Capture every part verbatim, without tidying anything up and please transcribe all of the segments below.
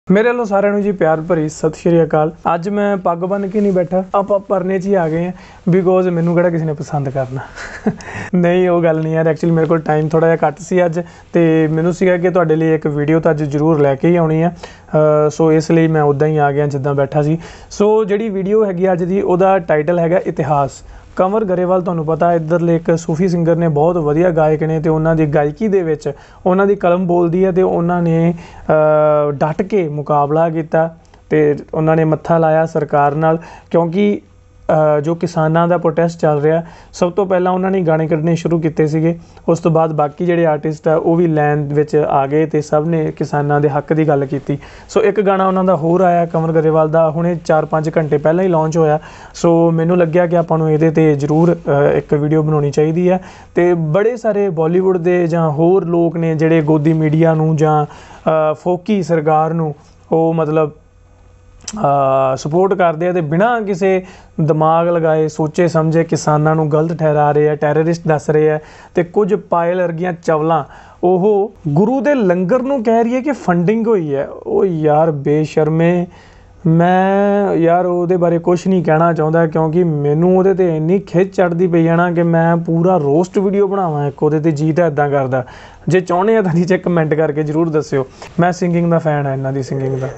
मेरे वालों सारिਆਂ ਨੂੰ जी प्यार भरी सत श्री अकाल। अज मैं पग बन के नहीं बैठा, आप परने च ही आ गए हैं बिकॉज मैनू किहड़ा किसी ने पसंद करना नहीं वो गल नहीं यार। एक्चुअली मेरे को टाइम थोड़ा जिहा घट सी अज, तो मैनू सीगा कि तुहाडे लई एक वीडियो तो अज जरूर लैके ही आउणी है। सो इसलिए मैं उदां ही आ गया जिद्दां बैठा सी। सो जिहड़ी वीडियो हैगी अज दी उहदा टाइटल हैगा इतिहास। कंवर गरेवाल तुहानूं पता इधरले एक सूफी सिंगर ने, बहुत वधिया गायक ने, तो उन्हां दी गायकी दे विच उन्हां दी कलम बोलदी है, तो उन्हां ने डट के मुकाबला किया, तो उन्होंने मत्था लाया सरकार नाल, क्योंकि जो किसानां दा प्रोटेस्ट चल रहा सब तो पहला उन्होंने गाने कढ़ने शुरू किए सीगे। उस तो बाद बाकी जिहड़े आर्टिस्ट आ वो भी लैन विच आ गए, तो सब ने किसानां दे हक की गल की। सो एक गाना उन्हों का होर आया कंवर गरेवाल दा, हुणे चार पाँच घंटे पहले ही लॉन्च होया। सो मैनू लग्या कि आपां नूं इहदे ते जरूर एक वीडियो बनाउणी चाहीदी है। तो बड़े सारे बॉलीवुड दे जां होर लोग ने जिहड़े गोदी मीडिया नूं जां फोकी सरकार नूं वो मतलब सपोर्ट करते हैं, तो बिना किसी दिमाग लगाए सोचे समझे किसानों को गलत ठहरा रहे हैं, टैररिस्ट दस रहे हैं। तो कुछ पायल वर्गियां चवलां वो गुरु दे लंगर नूं कह रही है कि फंडिंग हुई है। वो यार बेशर्मे, मैं यार उहदे बारे कुछ नहीं कहना चाहता, क्योंकि मैनू उहदे ते इन्नी खिच चढ़ती पई है ना कि मैं पूरा रोस्ट वीडियो बनावां एक उहदे ते। जी तां इदां करदा, जे चाहुंदे आ तां नीचे कमेंट करके जरूर दस्सिओ। मैं सिंगिंग दा फैन है, इन्हां दी सिंगिंग दा।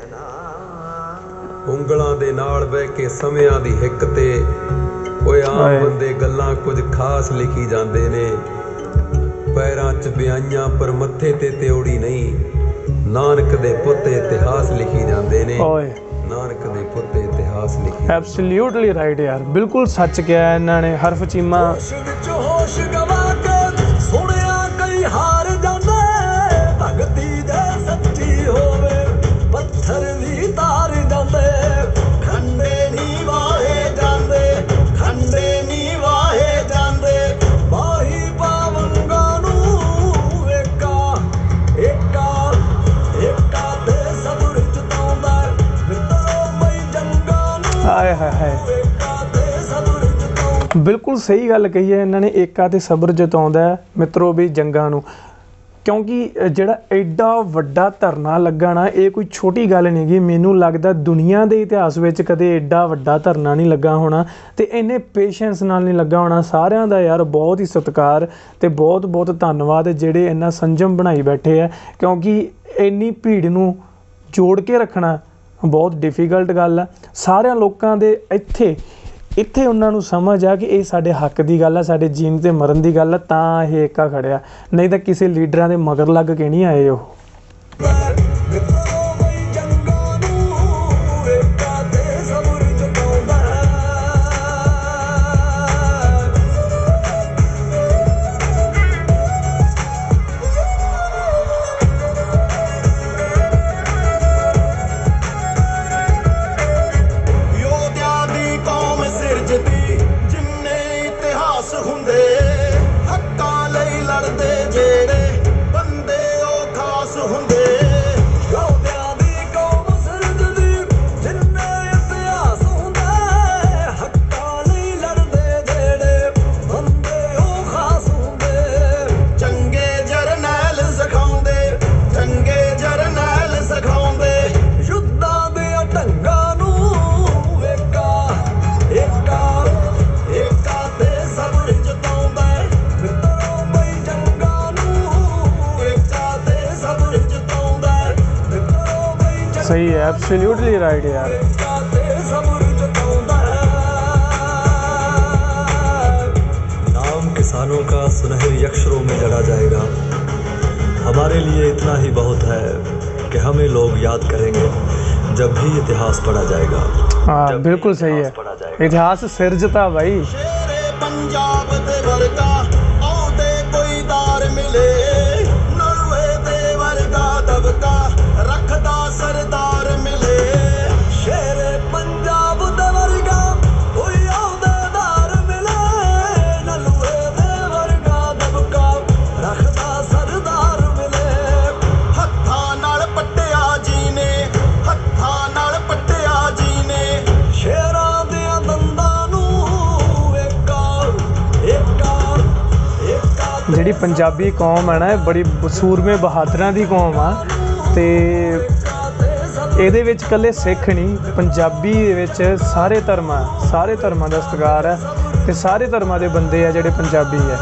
ਉਂਗਲਾਂ ਦੇ ਨਾਲ ਬਹਿ ਕੇ ਸਮਿਆਂ ਦੀ ਹਿੱਕ ਤੇ ਓਏ ਆਮ ਬੰਦੇ ਗੱਲਾਂ ਕੁਝ ਖਾਸ ਲਿਖੀ ਜਾਂਦੇ ਨੇ, ਪੈਰਾਂ 'ਚ ਬਿਆਈਆਂ ਪਰ ਮੱਥੇ ਤੇ ਤਿਉੜੀ ਨਹੀਂ, ਨਾਨਕ ਦੇ ਪੁੱਤ ਇਤਿਹਾਸ ਲਿਖੀ ਜਾਂਦੇ ਨੇ, ਓਏ ਨਾਨਕ ਦੇ ਪੁੱਤ ਇਤਿਹਾਸ ਲਿਖੀ। ਐਬਸੋਲੂਟਲੀ ਰਾਈਟ ਯਾਰ, ਬਿਲਕੁਲ ਸੱਚ ਕਿਹਾ ਇਹਨਾਂ ਨੇ। ਹਰਫ ਚੀਮਾ ਹੋਸ਼ ਗਵਾ ਕੇ ਸੁਣਿਆ ਕਈ ਹਾਰ ਜਾਂਦੇ, ਭਗਤੀ ਦੇ ਸੱਚੀ ਹੋਵੇ ਪੱਥਰ ਵੀ ਤਾਰ ਜਾਂਦੇ, ਖੰਡੇ ਨੀ ਵਾਹੇ ਜਾਂਦੇ, ਖੰਡੇ ਨੀ ਵਾਹੇ ਜਾਂਦੇ, ਬਾਹੀ ਪਾਵੰਗਾਂ ਨੂੰ ਏਕਾ ਏਕਾ ਏਕਾ ਤੇ ਸਬਰ ਜਤਾਉਂਦਾ, ਮਿੱਤਰੋ ਮਈ ਜੰਗਾਂ ਨੂੰ ਹਾਏ ਹਾਏ ਹਾਏ ਏਕਾ ਤੇ ਸਬਰ ਜਤਾਉਂਦਾ। बिल्कुल सही गल कही है इन्होंने, एका ते सबर जताउंदा मित्रों भी जंगां नूं, क्योंकि जिहड़ा एडा वड्डा धरना लगा ना, ये कोई छोटी गल नहीं गी। मैनूं लगदा दुनिया के इतिहास में कदे एडा वड्डा धरना नहीं लगा होना, तो इन्ने पेशेंस नाल नहीं लगा होना। सारिਆਂ ਦਾ यार बहुत ही सत्कार ते बहुत बहुत धन्नवाद जिहड़े इन्ना संजम बनाई बैठे है, क्योंकि इन्नी भीड़ नूं जोड़ के रखना बहुत डिफिकल्ट गल है। सारिਆਂ लोकां दे इत्थे इत्थे उन्होंने समझ आ कि ये साडे हक की गल है, साडे जीण ते मरन की गल है, तां ये एका खड़िया, नहीं तो किसी लीडरां दे मगर लग के नहीं आए। वो सही है, एब्सोल्युटली राइट यार। नाम किसानों का सुनहरे अक्षरों में जड़ा जाएगा, हमारे लिए इतना ही बहुत है कि हमें लोग याद करेंगे जब भी इतिहास पढ़ा जाएगा। हाँ बिल्कुल सही है, इतिहास सिरजता भाई। पंजाब दे वर्गा आउंदे कोई दार मिले, नलवे दे वर्गा दबका रखदा सरदार मिले, शेरे पंजाब दे वर्गा कोई आउंदे दार मिले, नलवे दे वर्गा दबका रखदा सरदार मिले, हत्थां नाल पट्टिया जी ने, हत्थां नाल पट्टिया जी ने, शेरां दियां दंदां नूं एका एका एका। जिहड़ी पंजाबी कौम है ना, बड़ी सूरमे बहादरां दी कौम आ, ते ਇਹਦੇ ਵਿੱਚ ਇਕੱਲੇ ਸਿੱਖ ਨਹੀਂ, ਪੰਜਾਬੀ ਦੇ ਵਿੱਚ ਸਾਰੇ ਧਰਮਾਂ ਸਾਰੇ ਧਰਮਾਂ ਦਾ ਸਤਿਕਾਰ ਹੈ ਤੇ ਸਾਰੇ ਧਰਮਾਂ ਦੇ ਬੰਦੇ ਆ ਜਿਹੜੇ ਪੰਜਾਬੀ ਹੈ।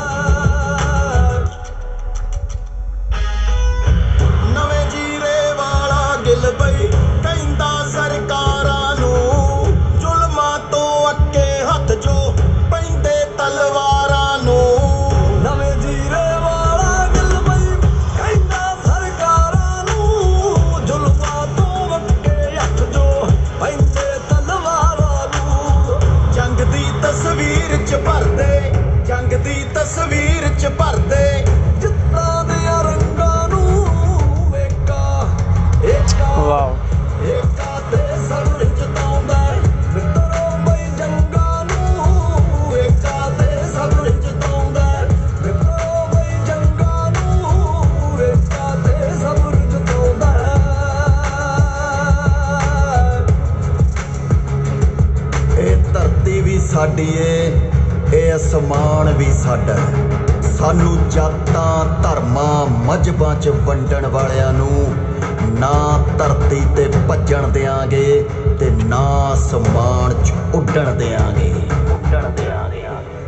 ਨਵੇਂ ਜੀਰੇ ਵਾਲਾ ਗਿੱਲ ਬਈ ਕਹਿੰਦਾ ਸਰਕਾਰਾਂ ਨੂੰ, ਜ਼ੁਲਮਾਂ ਤੋਂ ਅੱਕੇ ਹੱਥ ਜੋ ਪੈਂਦੇ ਤਲਵਾਰਾਂ ਨੂੰ। ਨਵੇਂ ਜੀਰੇ ਵਾਲਾ ਗਿੱਲ ਬਈ ਕਹਿੰਦਾ ਸਰਕਾਰਾਂ ਨੂੰ, ਜ਼ੁਲਮਾਂ ਤੋਂ ਅੱਕੇ ਹੱਥ ਜੋ ਪੈਂਦੇ ਤਲਵਾਰਾਂ ਨੂੰ। ਜੰਗ ਦੀ ਤਸਵੀਰ ਚ ਭਰਦੇ, ਜੰਗ ਦੀ ਤਸਵੀਰ ਚ ਭਰਦੇ ਜਿੱਤਾਂ ਦੇ ਰੰਗਾਂ ਨੂੰ। ਏਕਾ ਏਕਾ ਵਾਓ, ਏਕਾ ਤੇ ਸਬਰ ਜਤਾਉਂਦਾ ਮਿੱਤਰੋ ਬਈ ਜੰਗਾਂ ਨੂੰ। ਏਕਾ ਤੇ ਸਬਰ ਜਤਾਉਂਦਾ ਮਿੱਤਰੋ ਬਈ ਜੰਗਾਂ ਨੂੰ। ਏਕਾ ਤੇ ਸਬਰ ਜਤਾਉਂਦਾ। ਇਹ ਧਰਤੀ ਵੀ ਸਾਡੀ ਏ, ਇਹ ਅਸਮਾਨ ਵੀ ਸਾਡਾ। ਸਾਨੂੰ ਜਾਤਾਂ ਧਰਮਾਂ ਮਜ਼ਹਬਾਂ 'ਚ ਵੰਡਣ ਵਾਲਿਆਂ ਨੂੰ ਨਾ ਧਰਤੀ ਤੇ ਭੱਜਣ ਦਿਆਂਗੇ ਤੇ ਨਾ ਅਸਮਾਨ 'ਚ ਉੱਡਣ ਦਿਆਂਗੇ ਉੱਡਣ ਦਿਆਂਗੇ।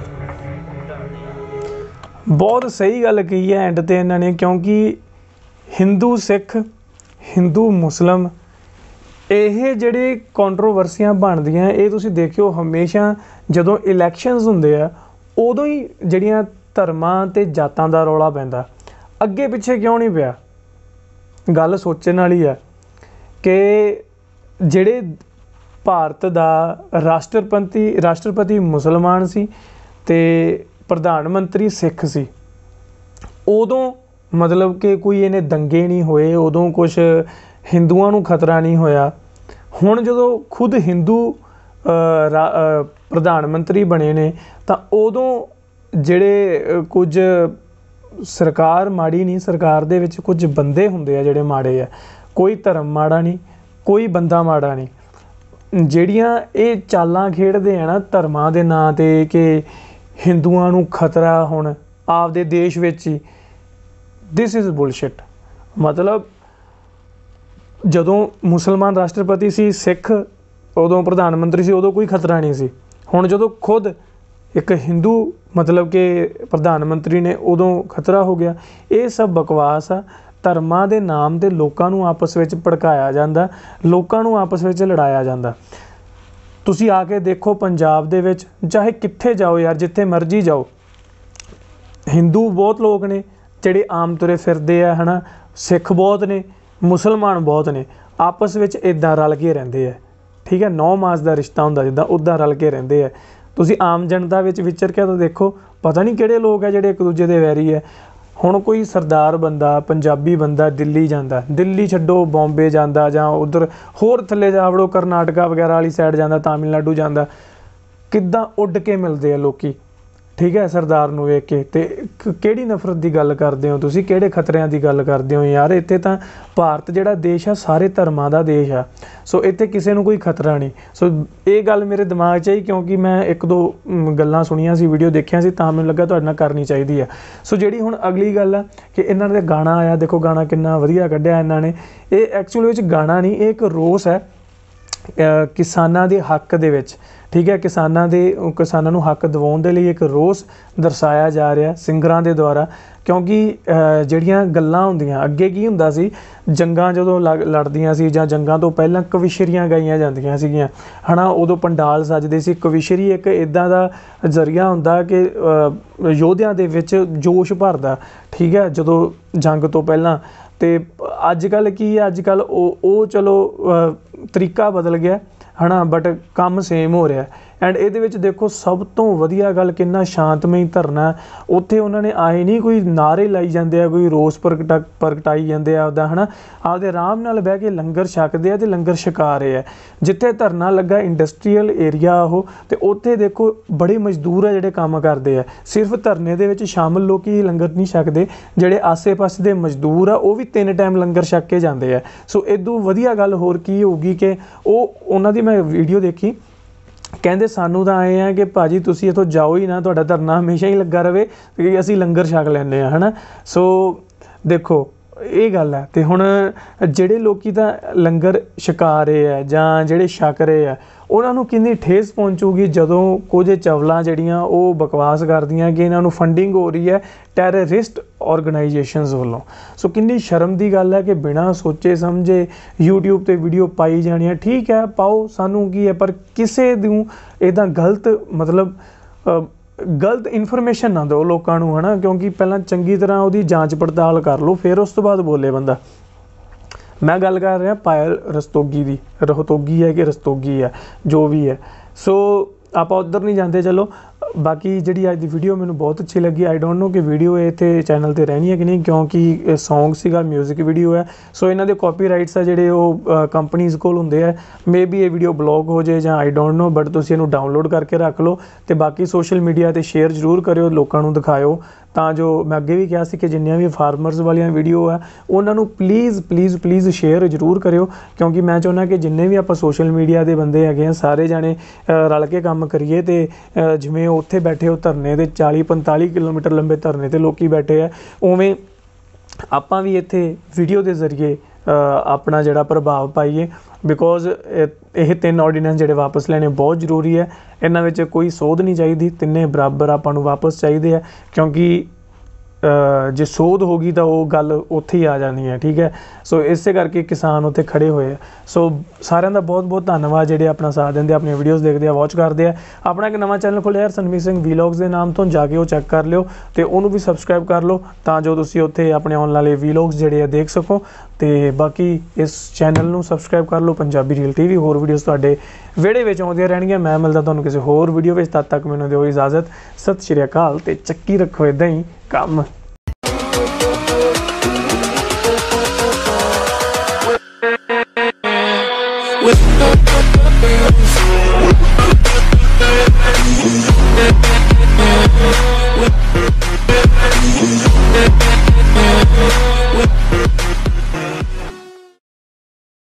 ਬਹੁਤ ਸਹੀ ਗੱਲ ਕਹੀ ਹੈ ਐਂਡ ਤੇ ਇਹਨਾਂ ਨੇ, ਕਿਉਂਕਿ ਹਿੰਦੂ ਸਿੱਖ, ਹਿੰਦੂ ਮੁਸਲਿਮ, ਇਹ ਜਿਹੜੇ ਕੰਟਰੋਵਰਸੀਆਂ ਬਣਦੀਆਂ ਇਹ ਤੁਸੀਂ ਦੇਖਿਓ ਹਮੇਸ਼ਾ ਜਦੋਂ ਇਲੈਕਸ਼ਨਸ ਹੁੰਦੇ ਆ ਉਦੋਂ ਹੀ ਜਿਹੜੀਆਂ ਧਰਮਾਂ ਤੇ ਜਾਤਾਂ ਦਾ ਰੌਲਾ ਪੈਂਦਾ। ਅੱਗੇ ਪਿੱਛੇ ਕਿਉਂ ਨਹੀਂ ਪਿਆ? ਗੱਲ ਸੋਚਣ ਵਾਲੀ ਆ ਕਿ ਜਿਹੜੇ ਭਾਰਤ ਦਾ ਰਾਸ਼ਟਰਪਤੀ ਰਾਸ਼ਟਰਪਤੀ ਮੁਸਲਮਾਨ ਸੀ ਤੇ ਪ੍ਰਧਾਨ ਮੰਤਰੀ ਸਿੱਖ ਸੀ, ਉਦੋਂ ਮਤਲਬ ਕਿ ਕੋਈ ਇਹਨੇ ਦੰਗੇ ਨਹੀਂ ਹੋਏ, ਉਦੋਂ ਕੁਛ ਹਿੰਦੂਆਂ ਨੂੰ ਖਤਰਾ ਨਹੀਂ ਹੋਇਆ। ਹੁਣ ਜਦੋਂ ਖੁਦ ਹਿੰਦੂ ਪ੍ਰਧਾਨ ਮੰਤਰੀ ਬਣੇ ਨੇ ਤਾਂ ਉਦੋਂ ਜਿਹੜੇ ਕੁਝ ਸਰਕਾਰ ਮਾੜੀ ਨਹੀਂ, ਸਰਕਾਰ ਦੇ ਵਿੱਚ ਕੁਝ ਬੰਦੇ ਹੁੰਦੇ ਆ ਜਿਹੜੇ ਮਾੜੇ ਆ। ਕੋਈ ਧਰਮ ਮਾੜਾ ਨਹੀਂ, ਕੋਈ ਬੰਦਾ ਮਾੜਾ ਨਹੀਂ। ਜਿਹੜੀਆਂ ਇਹ ਚਾਲਾਂ ਖੇਡਦੇ ਆ ਨਾ ਧਰਮਾਂ ਦੇ ਨਾਂ 'ਤੇ ਕਿ ਹਿੰਦੂਆਂ ਨੂੰ ਖਤਰਾ ਹੁਣ ਆਪਦੇ ਦੇਸ਼ ਵਿੱਚ ਹੀ, ਦਿਸ ਇਜ਼ ਬੁਲਸ਼ਿਟ। ਮਤਲਬ ਜਦੋਂ ਮੁਸਲਮਾਨ ਰਾਸ਼ਟਰਪਤੀ ਸੀ, ਸਿੱਖ ਉਦੋਂ ਪ੍ਰਧਾਨ ਮੰਤਰੀ ਸੀ, ਉਦੋਂ ਕੋਈ ਖਤਰਾ ਨਹੀਂ ਸੀ। ਹੁਣ ਜਦੋਂ ਖੁਦ ਇੱਕ ਹਿੰਦੂ ਮਤਲਬ ਕਿ ਪ੍ਰਧਾਨ ਮੰਤਰੀ ਨੇ ਉਦੋਂ ਖਤਰਾ ਹੋ ਗਿਆ। ਇਹ ਸਭ ਬਕਵਾਸ ਆ। ਧਰਮਾਂ ਦੇ ਨਾਮ 'ਤੇ ਲੋਕਾਂ ਨੂੰ ਆਪਸ ਵਿੱਚ ਭੜਕਾਇਆ ਜਾਂਦਾ, ਲੋਕਾਂ ਨੂੰ ਆਪਸ ਵਿੱਚ ਲੜਾਇਆ ਜਾਂਦਾ। ਤੁਸੀਂ ਆ ਕੇ ਦੇਖੋ ਪੰਜਾਬ ਦੇ ਵਿੱਚ, ਚਾਹੇ ਕਿੱਥੇ ਜਾਓ ਯਾਰ, ਜਿੱਥੇ ਮਰਜ਼ੀ ਜਾਓ, ਹਿੰਦੂ ਬਹੁਤ ਲੋਕ ਨੇ ਜਿਹੜੇ ਆਮ ਤੁਰੇ ਫਿਰਦੇ ਆ, ਹੈ ਨਾ, ਸਿੱਖ ਬਹੁਤ ਨੇ, ਮੁਸਲਮਾਨ ਬਹੁਤ ਨੇ, ਆਪਸ ਵਿੱਚ ਇੱਦਾਂ ਰਲ ਕੇ ਰਹਿੰਦੇ ਆ। ਠੀਕ ਹੈ, ਨੌ ਮਾਸ ਦਾ ਰਿਸ਼ਤਾ ਹੁੰਦਾ ਜਿੱਦਾਂ, ਉੱਦਾਂ ਰਲ ਕੇ ਰਹਿੰਦੇ ਆ। ਤੁਸੀਂ ਆਮ ਜਨਤਾ ਵਿੱਚ ਵਿਚਰ ਕੇ ਤਾਂ ਦੇਖੋ, ਪਤਾ ਨਹੀਂ ਕਿਹੜੇ ਲੋਕ ਆ ਜਿਹੜੇ ਇੱਕ ਦੂਜੇ ਦੇ ਵੈਰੀ ਹੈ। ਹੁਣ ਕੋਈ ਸਰਦਾਰ ਬੰਦਾ, ਪੰਜਾਬੀ ਬੰਦਾ ਦਿੱਲੀ ਜਾਂਦਾ, ਦਿੱਲੀ ਛੱਡੋ ਬੰਬੇ ਜਾਂਦਾ, ਜਾਂ ਉੱਧਰ ਹੋਰ ਥੱਲੇ ਜਾ ਵੜੋ ਕਰਨਾਟਕਾ ਵਗੈਰਾ ਵਾਲੀ ਸਾਈਡ ਜਾਂਦਾ, ਤਾਮਿਲਨਾਡੂ ਜਾਂਦਾ, ਕਿੱਦਾਂ ਉੱਡ ਕੇ ਮਿਲਦੇ ਆ ਲੋਕ। ਠੀਕ ਹੈ, ਸਰਦਾਰ ਨੂੰ ਵੇਖ ਕੇ। ਅਤੇ ਕਿਹੜੀ ਨਫ਼ਰਤ ਦੀ ਗੱਲ ਕਰਦੇ ਹੋ ਤੁਸੀਂ, ਕਿਹੜੇ ਖਤਰਿਆਂ ਦੀ ਗੱਲ ਕਰਦੇ ਹੋ ਯਾਰ? ਇੱਥੇ ਤਾਂ ਭਾਰਤ ਜਿਹੜਾ ਦੇਸ਼ ਆ ਸਾਰੇ ਧਰਮਾਂ ਦਾ ਦੇਸ਼ ਆ, ਸੋ ਇੱਥੇ ਕਿਸੇ ਨੂੰ ਕੋਈ ਖਤਰਾ ਨਹੀਂ। ਸੋ ਇਹ ਗੱਲ ਮੇਰੇ ਦਿਮਾਗ 'ਚ ਆਈ ਕਿਉਂਕਿ ਮੈਂ ਇੱਕ ਦੋ ਗੱਲਾਂ ਸੁਣੀਆਂ ਸੀ, ਵੀਡੀਓ ਦੇਖਿਆ ਸੀ, ਤਾਂ ਮੈਨੂੰ ਲੱਗਾ ਤੁਹਾਡੇ ਨਾਲ ਕਰਨੀ ਚਾਹੀਦੀ ਆ। ਸੋ ਜਿਹੜੀ ਹੁਣ ਅਗਲੀ ਗੱਲ ਆ ਕਿ ਇਹਨਾਂ ਦੇ ਗਾਣਾ ਆਇਆ, ਦੇਖੋ ਗਾਣਾ ਕਿੰਨਾ ਵਧੀਆ ਕੱਢਿਆ ਇਹਨਾਂ ਨੇ। ਇਹ ਐਕਚੁਅਲੀ ਵਿੱਚ ਗਾਣਾ ਨਹੀਂ, ਇਹ ਇੱਕ ਰੋਸ ਹੈ ਕਿਸਾਨਾਂ ਦੇ ਹੱਕ ਦੇ ਵਿੱਚ। ਠੀਕ ਹੈ, ਕਿਸਾਨਾਂ ਦੇ ਕਿਸਾਨਾਂ ਨੂੰ ਹੱਕ ਦਿਵਾਉਣ ਦੇ ਲਈ ਇੱਕ ਰੋਸ ਦਰਸਾਇਆ ਜਾ ਰਿਹਾ ਸਿੰਗਰਾਂ ਦੇ ਦੁਆਰਾ। ਕਿਉਂਕਿ ਜਿਹੜੀਆਂ ਗੱਲਾਂ ਹੁੰਦੀਆਂ, ਅੱਗੇ ਕੀ ਹੁੰਦਾ ਸੀ, ਜੰਗਾਂ ਜਦੋਂ ਲੜ ਲੜਦੀਆਂ ਸੀ ਜਾਂ ਜੰਗਾਂ ਤੋਂ ਪਹਿਲਾਂ ਕਵਿਸ਼ਰੀਆਂ ਗਾਈਆਂ ਜਾਂਦੀਆਂ ਸੀਗੀਆਂ, ਹੈ ਨਾ, ਉਦੋਂ ਪੰਡਾਲ ਸੱਜਦੇ ਸੀ। ਕਵਿਸ਼ਰੀ ਇੱਕ ਇੱਦਾਂ ਦਾ ਜ਼ਰੀਆ ਹੁੰਦਾ ਕਿ ਯੋਧਿਆਂ ਦੇ ਵਿੱਚ ਜੋਸ਼ ਭਰਦਾ। ਠੀਕ ਹੈ, ਜਦੋਂ ਜੰਗ ਤੋਂ ਪਹਿਲਾਂ। ਅਤੇ ਅੱਜ ਕੱਲ੍ਹ ਕੀ ਹੈ, ਅੱਜ ਕੱਲ੍ਹ ਉਹ ਉਹ ਚਲੋ ਤਰੀਕਾ ਬਦਲ ਗਿਆ, ਹੈ ਨਾ, ਬਟ ਕੰਮ ਸੇਮ ਹੋ ਰਿਹਾ। ਐਂਡ ਇਹਦੇ ਵਿੱਚ ਦੇਖੋ ਸਭ ਤੋਂ ਵਧੀਆ ਗੱਲ ਕਿੰਨਾ ਸ਼ਾਂਤਮਈ ਧਰਨਾ। ਉੱਥੇ ਉਹਨਾਂ ਨੇ ਆਏ ਨਹੀਂ ਕੋਈ ਨਾਅਰੇ ਲਾਈ ਜਾਂਦੇ ਆ, ਕੋਈ ਰੋਸ ਪ੍ਰਗਟਾ ਪ੍ਰਗਟਾਈ ਜਾਂਦੇ ਆ ਆਪਦਾ, ਹੈ ਨਾ, ਆਪਦੇ ਆਰਾਮ ਨਾਲ ਬਹਿ ਕੇ ਲੰਗਰ ਛਕਦੇ ਆ ਅਤੇ ਲੰਗਰ ਛਕਾ ਰਹੇ ਆ। ਜਿੱਥੇ ਧਰਨਾ ਲੱਗਾ ਇੰਡਸਟਰੀਅਲ ਏਰੀਆ ਉਹ, ਅਤੇ ਉੱਥੇ ਦੇਖੋ ਬੜੇ ਮਜ਼ਦੂਰ ਆ ਜਿਹੜੇ ਕੰਮ ਕਰਦੇ ਆ। ਸਿਰਫ ਧਰਨੇ ਦੇ ਵਿੱਚ ਸ਼ਾਮਲ ਲੋਕ ਹੀ ਲੰਗਰ ਨਹੀਂ ਛਕਦੇ, ਜਿਹੜੇ ਆਸੇ ਪਾਸੇ ਦੇ ਮਜ਼ਦੂਰ ਆ ਉਹ ਵੀ ਤਿੰਨ ਟਾਈਮ ਲੰਗਰ ਛਕ ਕੇ ਜਾਂਦੇ ਆ। ਸੋ ਇਦੋਂ ਵਧੀਆ ਗੱਲ ਹੋਰ ਕੀ ਹੋਊਗੀ ਕਿ ਉਹ ਉਹਨਾਂ ਦੀ ਮੈਂ ਵੀਡੀਓ ਦੇਖੀ, ਕਹਿੰਦੇ ਸਾਨੂੰ ਤਾਂ ਆਏ ਆ ਕਿ ਭਾਜੀ ਤੁਸੀਂ ਇੱਥੋਂ ਜਾਓ ਹੀ ਨਾ, ਤੁਹਾਡਾ ਧਰਨਾ ਹਮੇਸ਼ਾ ਹੀ ਲੱਗਾ ਰਹੇ ਕਿ ਅਸੀਂ ਲੰਗਰ ਛਕ ਲੈਂਦੇ ਹਾਂ, ਹੈ ਨਾ। ਸੋ ਦੇਖੋ ਇਹ ਗੱਲ ਹੈ। ਤੇ ਹੁਣ ਜਿਹੜੇ ਲੋਕੀ ਤਾਂ ਲੰਗਰ ਛਕਾ ਰਹੇ ਆ ਜਾਂ ਜਿਹੜੇ ਛਕ ਰਹੇ ਆ ਉਹਨਾਂ ਨੂੰ ਕਿੰਨੀ ਠੇਸ ਪਹੁੰਚੂਗੀ ਜਦੋਂ ਕੁਝ ਚਵਲਾਂ ਜਿਹੜੀਆਂ ਉਹ ਬਕਵਾਸ ਕਰਦੀਆਂ ਕਿ ਇਹਨਾਂ ਨੂੰ ਫੰਡਿੰਗ ਹੋ ਰਹੀ ਹੈ ਟੈਰਰਿਸਟ ਆਰਗੇਨਾਈਜੇਸ਼ਨਸ ਵੱਲੋਂ। ਸੋ ਕਿੰਨੀ ਸ਼ਰਮ ਦੀ ਗੱਲ ਹੈ ਕਿ ਬਿਨਾਂ ਸੋਚੇ ਸਮਝੇ YouTube ਤੇ ਵੀਡੀਓ ਪਾਈ ਜਾਣੀਆਂ। ਠੀਕ ਹੈ ਪਾਓ, ਸਾਨੂੰ ਕੀ ਹੈ, ਪਰ ਕਿਸੇ ਨੂੰ ਇੱਦਾਂ ਗਲਤ ਮਤਲਬ ਗਲਤ ਇਨਫੋਰਮੇਸ਼ਨ ਨਾ ਦਿਓ ਲੋਕਾਂ ਨੂੰ, ਹੈ ਨਾ, ਕਿਉਂਕਿ ਪਹਿਲਾਂ ਚੰਗੀ ਤਰ੍ਹਾਂ ਉਹਦੀ ਜਾਂਚ ਪੜਤਾਲ ਕਰ ਲਓ ਫਿਰ ਉਸ ਤੋਂ ਬਾਅਦ ਬੋਲੇ ਬੰਦਾ। ਮੈਂ ਗੱਲ ਕਰ ਰਿਹਾ ਪਾਇਲ ਰਸਤੋਗੀ ਦੀ, ਰਹਤੋਗੀ ਹੈ ਕਿ ਰਸਤੋਗੀ ਹੈ ਜੋ ਵੀ ਹੈ। ਸੋ ਆਪਾਂ ਉੱਧਰ ਨਹੀਂ ਜਾਂਦੇ। ਚਲੋ ਬਾਕੀ ਜਿਹੜੀ ਅੱਜ ਦੀ ਵੀਡੀਓ ਮੈਨੂੰ ਬਹੁਤ ਅੱਛੀ ਲੱਗੀ। ਆਈ ਡੋਂਟ ਨੋ ਕਿ ਵੀਡੀਓ ਇੱਥੇ ਚੈਨਲ 'ਤੇ ਰਹਿਣੀ ਹੈ ਕਿ ਨਹੀਂ, ਕਿਉਂਕਿ ਸੌਂਗ ਸੀਗਾ, ਮਿਊਜ਼ਿਕ ਵੀਡੀਓ ਹੈ। ਸੋ ਇਹਨਾਂ ਦੇ ਕਾਪੀਰਾਈਟਸ ਆ ਜਿਹੜੇ ਉਹ ਕੰਪਨੀਜ਼ ਕੋਲ ਹੁੰਦੇ ਆ। ਮੇ ਬੀ ਇਹ ਵੀਡੀਓ ਬਲੌਕ ਹੋ ਜਾਏ ਜਾਂ ਆਈ ਡੋਂਟ ਨੋ, ਬਟ ਤੁਸੀਂ ਇਹਨੂੰ ਡਾਊਨਲੋਡ ਕਰਕੇ ਰੱਖ ਲਓ ਅਤੇ ਬਾਕੀ ਸੋਸ਼ਲ ਮੀਡੀਆ 'ਤੇ ਸ਼ੇਅਰ ਜ਼ਰੂਰ ਕਰਿਓ, ਲੋਕਾਂ ਨੂੰ ਦਿਖਾਇਓ, ਤਾਂ ਜੋ ਮੈਂ ਅੱਗੇ ਵੀ ਕਿਹਾ ਸੀ ਕਿ ਜਿੰਨੀਆਂ ਵੀ ਫਾਰਮਰਸ ਵਾਲੀਆਂ ਵੀਡੀਓ ਆ ਉਹਨਾਂ ਨੂੰ ਪਲੀਜ਼ ਪਲੀਜ਼ ਪਲੀਜ਼ ਸ਼ੇਅਰ ਜ਼ਰੂਰ ਕਰਿਓ, ਕਿਉਂਕਿ ਮੈਂ ਚਾਹੁੰਦਾ ਕਿ ਜਿੰਨੇ ਵੀ ਆਪਾਂ ਸੋਸ਼ਲ ਮੀਡੀਆ ਦੇ ਬੰਦੇ ਹੈਗੇ ਆ ਸਾਰੇ ਜਾਣੇ ਰਲ ਕੇ ਕੰਮ ਕਰੀਏ। ਅਤੇ ਜਿਵੇਂ ਉੱਥੇ ਬੈਠੇ ਉਹ ਧਰਨੇ ਦੇ ਚਾਲੀ ਪੰਤਾਲੀ ਕਿਲੋਮੀਟਰ ਲੰਬੇ ਧਰਨੇ 'ਤੇ ਲੋਕ ਬੈਠੇ ਆ, ਉਵੇਂ ਆਪਾਂ ਵੀ ਇੱਥੇ ਵੀਡੀਓ ਦੇ ਜ਼ਰੀਏ ਆਪਣਾ ਜਿਹੜਾ ਪ੍ਰਭਾਵ ਪਾਈਏ। ਬਿਕੋਜ਼ ਇਹ ਤਿੰਨ ਆਰਡੀਨੈਂਸ ਜਿਹੜੇ ਵਾਪਸ ਲੈਣੇ ਬਹੁਤ ਜ਼ਰੂਰੀ ਹੈ। ਇਹਨਾਂ ਵਿੱਚ ਕੋਈ ਸੋਧ ਨਹੀਂ ਚਾਹੀਦੀ, ਤਿੰਨੇ ਬਰਾਬਰ ਆਪਾਂ ਨੂੰ ਵਾਪਸ ਚਾਹੀਦੇ ਆ, ਕਿਉਂਕਿ ਜੇ ਸੋਧ ਹੋ ਗਈ ਤਾਂ ਉਹ ਗੱਲ ਉੱਥੇ ਹੀ ਆ ਜਾਣੀ ਹੈ। ਠੀਕ ਹੈ, ਸੋ ਇਸੇ ਕਰਕੇ ਕਿਸਾਨ ਉੱਥੇ ਖੜੇ ਹੋਏ ਆ। ਸੋ ਸਾਰਿਆਂ ਦਾ ਬਹੁਤ ਬਹੁਤ ਧੰਨਵਾਦ ਜਿਹੜੇ ਆਪਣਾ ਸਾਥ ਦਿੰਦੇ, ਆਪਣੀਆਂ ਵੀਡੀਓਜ਼ ਦੇਖਦੇ ਆ, ਵਾਚ ਕਰਦੇ ਆ। ਆਪਣਾ ਇੱਕ ਨਵਾਂ ਚੈਨਲ ਖੋਲ੍ਹਿਆ ਹਰਸਨਮੀਤ ਸਿੰਘ ਵੀਲੋਗਸ ਦੇ ਨਾਮ ਤੋਂ, ਜਾ ਕੇ ਉਹ ਚੈੱਕ ਕਰ ਲਿਓ ਅਤੇ ਉਹਨੂੰ ਵੀ ਸਬਸਕ੍ਰਾਈਬ ਕਰ ਲਓ ਤਾਂ ਜੋ ਤੁਸੀਂ ਉੱਥੇ ਆਪਣੇ ਆਉਣ ਵਾਲੇ ਵੀਲੋਗਸ ਜਿਹੜੇ ਆ ਦੇਖ ਸਕੋ। ਅਤੇ ਬਾਕੀ ਇਸ ਚੈਨਲ ਨੂੰ ਸਬਸਕ੍ਰਾਈਬ ਕਰ ਲਓ, ਪੰਜਾਬੀ ਰੀਲ ਟੀ ਵੀ। ਹੋਰ ਵੀਡੀਓਜ਼ ਤੁਹਾਡੇ ਵਿਹੜੇ ਵਿੱਚ ਆਉਂਦੀਆਂ ਰਹਿਣਗੀਆਂ। ਮੈਂ ਮਿਲਦਾ ਤੁਹਾਨੂੰ ਕਿਸੇ ਹੋਰ ਵੀਡੀਓ ਵਿੱਚ, ਤਦ ਤੱਕ ਮੈਨੂੰ ਦਿਓ ਇਜਾਜ਼ਤ। ਸਤਿ ਸ਼੍ਰੀ ਅਕਾਲ ਅਤੇ ਚੱਕੀ ਰੱਖੋ ਇੱਦਾਂ ਹੀ ਕੰਮ। With